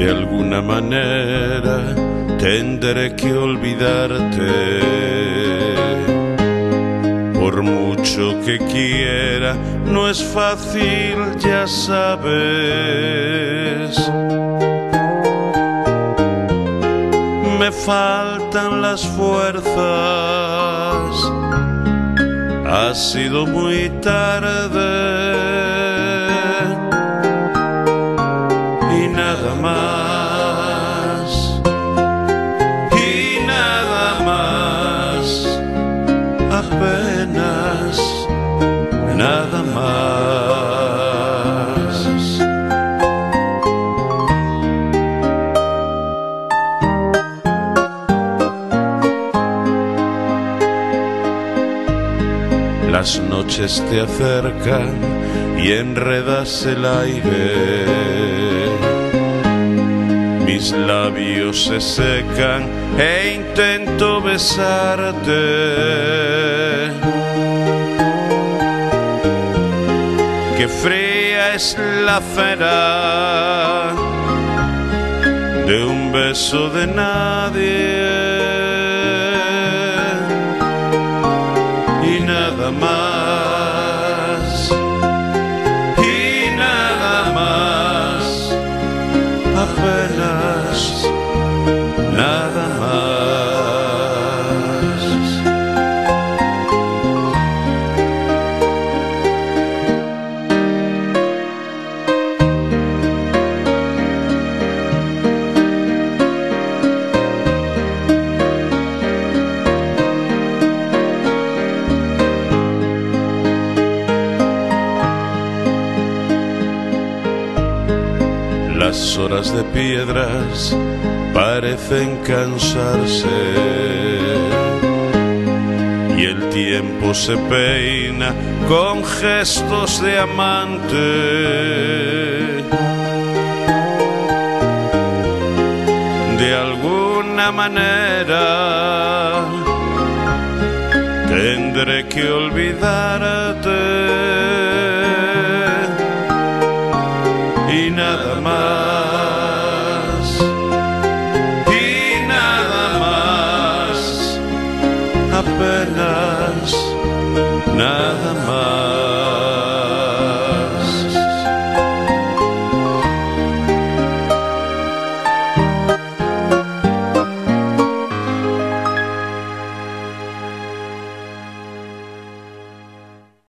De alguna manera tendré que olvidarte. Por mucho que quiera, no es fácil, ya sabes. Me faltan las fuerzas. Ha sido muy tarde. Y nada más. Y nada más. Apenas nada más. Las noches te acercan y enredas el aire. Mis labios se secan e intento besarte. Qué fría es la cera de un beso de nadie. Y nada más. Y nada más. Apenas nada más. Las horas de piedras parecen cansarse y el tiempo se peina con gestos de amante. De alguna manera tendré que olvidarte.